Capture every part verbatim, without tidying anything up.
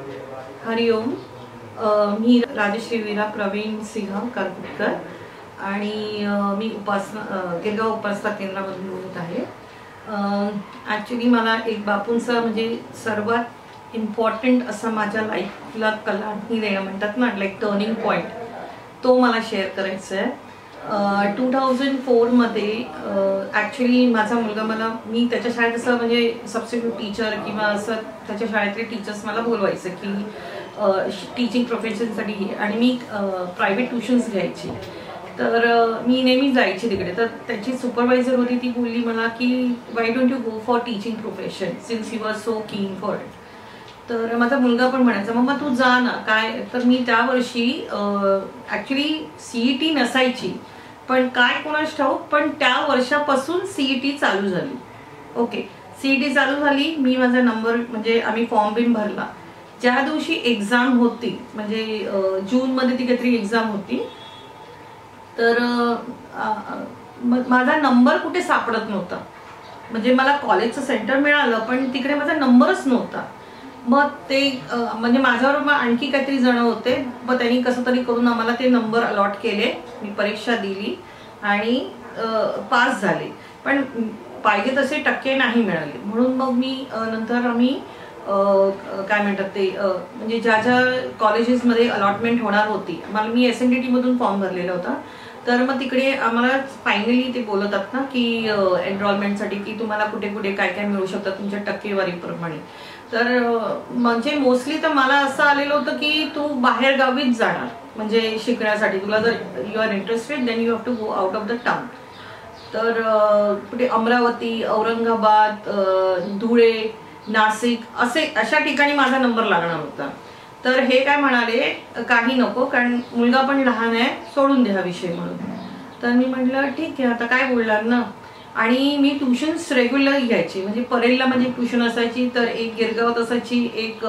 हरिओम. मी राजश्री वीरा प्रवीण सिंह करकुटकर आणि मी उपासना गिरगाव उपासना केंद्रामधून बोलत आहे. ॲक्च्युली मला एक बापूंचा म्हणजे सर्वात इम्पॉर्टंट असा माझ्या लाईफला कलांनी देणं म्हणतात ना, लाईक टर्निंग पॉईंट, तो मला शेअर करायचा आहे. टू थाउजंड फोरमध्ये ॲक्च्युली माझा मुलगा मला, मी त्याच्या शाळेत असं म्हणजे सबस्टिट्यूट टीचर किंवा असं त्याच्या शाळेतले टीचर्स मला बोलवायचं की टीचिंग प्रोफेशनसाठी, आणि मी प्रायव्हेट ट्युशन्स घ्यायची. तर मी नेहमी जायची तिकडे. तर त्याची सुपरवायझर होती, ती बोलली मला की why don't you go for teaching profession since you are so keen for it. तर माझा मुलगा पण म्हणायचा मम्मा तू जा ना काय. तर मी त्या वर्षी ॲक्च्युली सीई टी नसायची, पण काय कोणाच ठाऊक, पण त्या वर्षापासून सीई टी चालू झाली. ओके, सीई टी चालू झाली. मी माझा नंबर म्हणजे आम्ही फॉर्म बिम भरला. ज्या दिवशी एक्झाम होती म्हणजे जूनमध्ये ती काहीतरी एक्झाम होती, तर माझा नंबर कुठे सापडत नव्हता. म्हणजे मला कॉलेजचं सेंटर मिळालं पण तिकडे माझा नंबरच नव्हता. मग ते म्हणजे माझ्याबरोबर आणखी काहीतरी जण होते, मग त्यांनी कसं तरी करून आम्हाला ते नंबर अलॉट केले. मी परीक्षा दिली आणि पास झाले, पण पाहिजे तसे टक्के नाही मिळाले. म्हणून मग मी नंतर आम्ही काय म्हणतात ते म्हणजे ज्या ज्या कॉलेजेसमध्ये अलॉटमेंट होणार होती, मला मी एस एन डी टीमधून फॉर्म भरलेला होता. तर मग तिकडे आम्हाला फायनली ते बोलतात ना की एनरोलमेंटसाठी की तुम्हाला कुठे कुठे काय काय मिळू शकतं तुमच्या टक्केवारीप्रमाणे. तर म्हणजे मोस्टली तर मला असं आलेलं होतं की तू बाहेर गावीच जाणार म्हणजे शिकण्यासाठी, तुला जर you are interested then you have to go out of the town. तर कुठे अमरावती, औरंगाबाद, धुळे, नाशिक असे अशा ठिकाणी माझा नंबर लागणार होता. तर हे काय म्हणाले काही नको, कारण मुलगा पण लहान आहे, सोडून द्या विषय म्हणून. तर मी म्हटलं ठीक आहे, आता काय बोलणार ना. आणि मी ट्युशन्स रेग्युलर घ्यायची, म्हणजे परेलला म्हणजे ट्युशन असायची, तर एक गिरगावात असायची, एक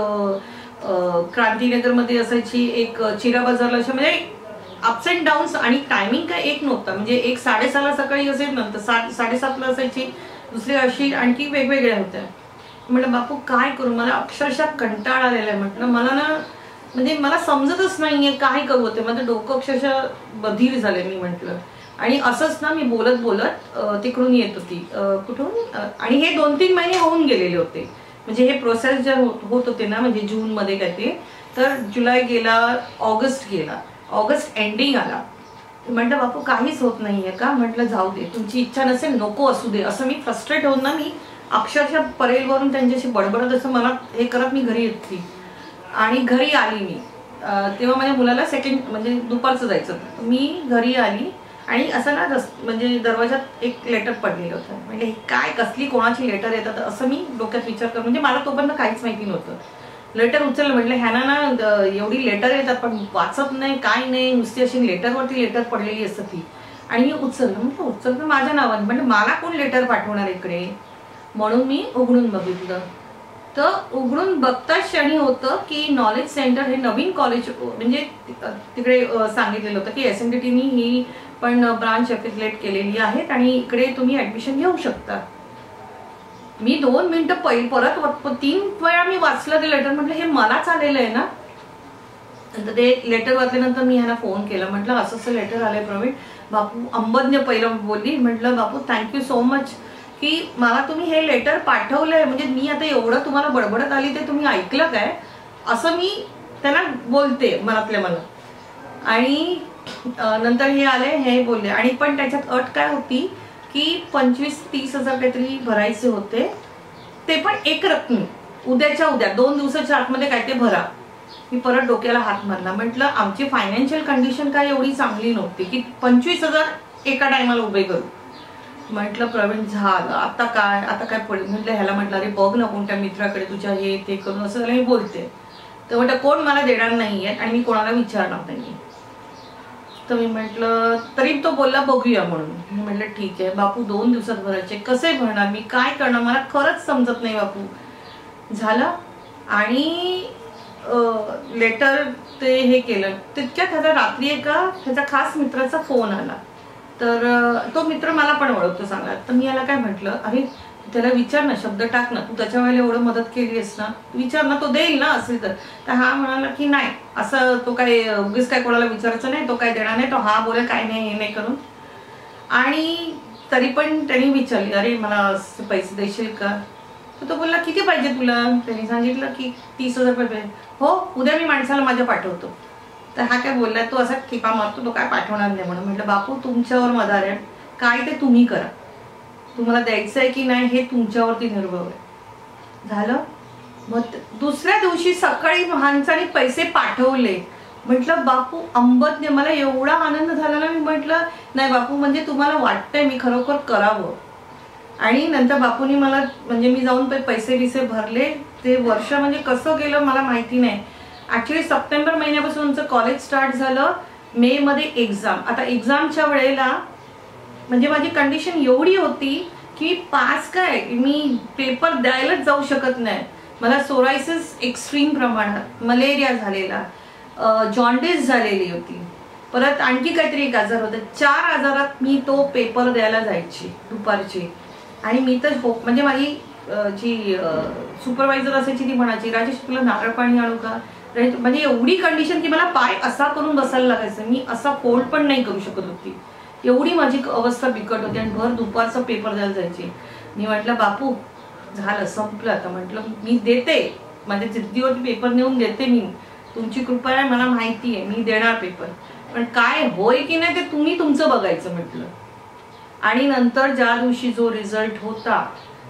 क्रांतीनगरमध्ये असायची, एक चिरा बाजारला, अशा म्हणजे अप्स अँड डाऊन्स. आणि टायमिंग काय एक नव्हता, म्हणजे एक साडेसहाला सकाळी असेल, नंतर सात साडेसातला असायची, दुसरी अशी आणखी वेगवेगळ्या होत्या. म्हटलं बापू काय करू, मला अक्षरशः कंटाळा आलेला आहे. म्हटलं मला ना म्हणजे मला समजतच नाहीये काय करू होते, माझं डोकं अक्षरशः बधीर झाले. मी म्हटलं आणि असंच ना मी बोलत बोलत तिकडून येत होती कुठून, आणि हे दोन तीन महिने होऊन गेलेले होते. म्हणजे हे प्रोसेस जे होत होते ना, म्हणजे जूनमध्ये काय ते, तर जुलै गेला, ऑगस्ट गेला, ऑगस्ट एंडिंग आला. म्हटलं बापू काहीच होत नाहीये का. म्हटलं जाऊ दे, तुमची इच्छा नसेल नको असू दे. असं मी फ्रस्ट्रेट होऊन ना मी अक्षरशः परेलवरून त्यांच्याशी बडबडत असं मला हे करत मी घरी येत होती. आणि घरी आली मी तेव्हा माझ्या मुलाला सेकंड म्हणजे दुपारचं जायचं. मी घरी आली आणि असं ना रस म्हणजे दरवाजात एक लेटर पडलेलं होतं. म्हणजे काय कसली कोणाची लेटर येतात असं मी डोक्यात विचार कर, म्हणजे मला तोपर्यंत काहीच माहिती नव्हतं. लेटर उचललं, म्हटलं ह्याना ना एवढी लेटर येतात पण वाचत नाही काय नाही, नुसती अशी लेटरवरती लेटर पडलेली असतं ती. आणि मी उचललं, म्हटलं उचललं माझ्या नावाने, म्हणजे मला कोण लेटर पाठवणार इकडे. म्हणून मी उघडून बघितलं. तर उघडून बघताच क्षणी होतं की नॉलेज सेंटर हे नवीन कॉलेज म्हणजे तिकडे सांगितलेलं होतं की एस एन डी टीनी ही पण ब्रांच एफिलिएट केलेली आहेत आणि इकडे तुम्ही ऍडमिशन घेऊ शकता. मी दोन मिनिटं पहिले परत तीन वेळा मी वाचलं ते लेटर. म्हटलं हे मलाच आलेलं आहे ना. नंतर ते लेटर वाचल्यानंतर मी ह्यांना फोन केला, म्हटलं असं असं लेटर आलंय प्रवीण. बापू अंबज्ञ पहिलं बोलली. म्हटलं बापू थँक्यू सो मच की मला तुम्ही हे लेटर पाठवलंय, म्हणजे मी आता एवढं तुम्हाला बडबडत आली ते तुम्ही ऐकलं काय, असं मी त्यांना बोलते मनातल्या मनात. आणि नंतर हे आले हे बोलले. आणि पण त्याच्यात अट काय होती की पंचवीस तीस हजार काहीतरी भरायचे होते, ते पण एक रकमी उद्याच्या उद्या दोन दिवसाच्या आतमध्ये काय ते भरा. मी परत डोक्याला हात मारला. म्हटलं आमची फायनान्शियल कंडिशन काय एवढी चांगली नव्हती की पंचवीस हजार एका टायमाला उभे करू. म्हटलं प्रवीण झालं आता काय आता काय पडेल. म्हटलं ह्याला म्हटलं अरे बघ ना कोणत्या मित्राकडे तुझ्या हे ते करून असं मी बोलते. तर म्हटलं कोण मला देणार नाही आहे आणि मी कोणाला विचारणार नाही. तर मी म्हटलं तरी तो बोलला बघूया म्हणून. मी म्हटलं ठीक आहे बापू दोन दिवसात भरायचे, कसे भरणार मी, काय करणार, मला खरंच समजत नाही बापू. झालं आणि लेटर ते हे केलं. तितक्यात ह्याचा रात्री एका ह्याचा खास मित्राचा फोन आला. तर तो मित्र मला पण ओळखतो सांगा. तर मी याला काय म्हटलं, अरे त्याला विचार ना, शब्द टाक ना, तू त्याच्या वेळेला एवढं मदत केली आहेस ना, विचार ना, तो देईल ना असेल तर. तर हा म्हणाला की नाही, असं तो काय उगीच काय कोणाला विचारायचं नाही, तो काय देणार नाही, तो हा बोले काय नाही हे नाही करून. आणि तरी पण त्यांनी विचारली, अरे मला पैसे देशील का? तर तो बोलला किती पाहिजे तुला? त्यांनी सांगितलं की तीस हजार रुपये पाहिजे. हो, उद्या मी माणसाला माझ्या पाठवतो. तर हा काय बोलला, तो असा खेपा मारतो, तो काय पाठवणार नाही म्हणून. म्हटलं बापू तुमच्यावर मदार आहे, काय ते तुम्ही करा, तुम्हाला द्यायचं आहे की नाही हे तुमच्यावरती निर्भर आहे. झालं. मग दुसऱ्या दिवशी सकाळी माणसाने पैसे पाठवले. म्हटलं बापू अंबज्ञ, मला एवढा आनंद झाला ना. मी म्हटलं नाही बापू, म्हणजे तुम्हाला वाटतंय मी खरोखर करावं. आणि नंतर बापूंनी मला, म्हणजे मी जाऊन पैसे बिसे भरले. ते वर्ष म्हणजे कसं गेलं मला माहिती नाही. ॲक्च्युली सप्टेंबर महिन्यापासून आमचं कॉलेज स्टार्ट झालं, मे मध्ये एक्झाम. आता एक्झामच्या वेळेला म्हणजे माझी कंडिशन एवढी होती की पास काय, मी पेपर द्यायलाच जाऊ शकत नाही. मला सोरायसिस एक्स्ट्रीम प्रमाणात, मलेरिया झालेला, जॉन्डिस झालेली होती, परत आणखी काहीतरी एक आजार होता. चार आजारात मी तो पेपर द्यायला जायची दुपारची. आणि मी तर हो म्हणजे माझी जी सुपरवायझर असायची ती म्हणायची, राजेश तुला नारळ पाणी आणू का? म्हणजे एवढी कंडिशन की मला पाय असा करून बसायला लागायचं, मी असा फोल्ड पण नाही करू शकत होती, एवढी माझी अवस्था बिकट होती. आणि भर दुपारचा पेपर द्यायला जायची. मी म्हटलं बापू झालं संपलं आता, म्हटलं मी देते, माझ्या जिद्दीवरती पेपर नेऊन देते, मी तुमची कृपा आहे, मला माहिती आहे मी देणार पेपर, पण काय होय की नाही ते तुम्ही तुमचं बघायचं म्हटलं. आणि नंतर ज्या दिवशी जो रिझल्ट होता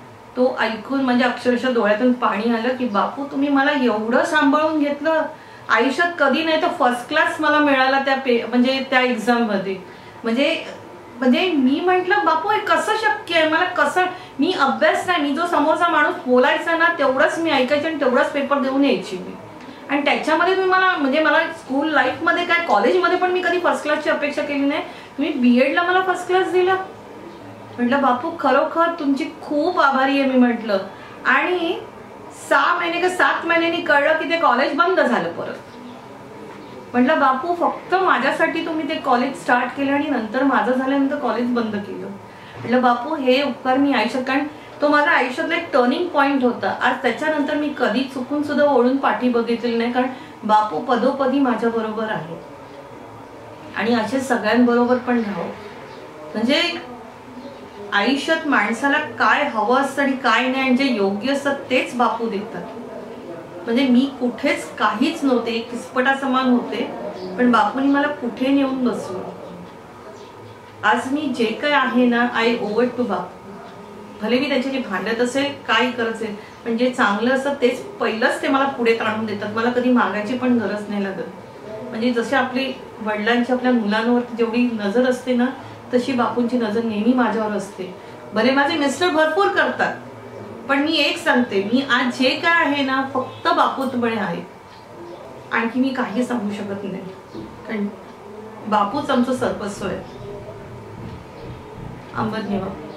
तो ऐकून म्हणजे अक्षरशः डोळ्यातून पाणी आलं की बापू तुम्ही मला एवढं सांभाळून घेतलं. आयुष्यात कधी नाही तर फर्स्ट क्लास मला मिळाला त्या पे म्हणजे त्या एक्झाम मध्ये. म्हणजे म्हणजे मी म्हटलं बापू हे कसं शक्य आहे, मला कसं, मी अभ्यास नाही, मी जो समोरचा माणूस बोलायचा ना तेवढंच मी ऐकायचे आणि तेवढाच पेपर देऊन यायची मी. आणि त्याच्यामध्ये तुम्ही मला म्हणजे मला स्कूल लाईफमध्ये काय कॉलेजमध्ये पण मी कधी फर्स्ट क्लासची अपेक्षा केली नाही, तुम्ही बी एडला मला फर्स्ट क्लास दिला. म्हटलं बापू खरोखर तुमची खूप आभारी आहे मी म्हटलं. आणि सहा महिने का सात महिन्यांनी कळलं की ते कॉलेज बंद झालं परत. म्हटलं बापू फक्त माझ्यासाठी तुम्ही ते कॉलेज स्टार्ट केलं आणि नंतर माझं झाल्यानंतर कॉलेज बंद केलं. म्हटलं बापू हे उपकार मी आयुष्यात, कारण तो माझा आयुष्यातला एक टर्निंग पॉईंट होता. आज त्याच्यानंतर मी कधी चुकून सुद्धा ओढून पाठी बघितली नाही, कारण बापू पदोपदी माझ्या बरोबर आहे. आणि असे सगळ्यांबरोबर पण राहो. म्हणजे आयुष्यात माणसाला काय हवं असतं आणि काय नाही आणि जे योग्य असतं तेच बापू देतात. म्हणजे मी कुठेच काहीच नव्हते, किसपटा समान होते, पण बापूंनी मला कुठे नेऊन बसवलं. आज मी जे काय आहे ना, I owe it to Bapu. भले मी त्यांच्याशी भांडत असेल, काय करायचे, पण जे चांगलं असतं तेच पहिलंच ते मला पुढे ताणून देतात. मला कधी मागायची पण गरज नाही लागत. म्हणजे जसे आपली वडिलांची आपल्या मुलांवर जेवढी नजर असते ना, तशी बापूंची नजर नेहमी माझ्यावर असते. भले माझे मिस्टर भरपूर करतात, पण मी एक सांगते, मी आज जे काय आहे ना फक्त बापूमुळे आहे. आणखी मी काही सांगू शकत नाही, कारण बापूच आमचं सर्वस्व आहे. अंबज्ञ बापू.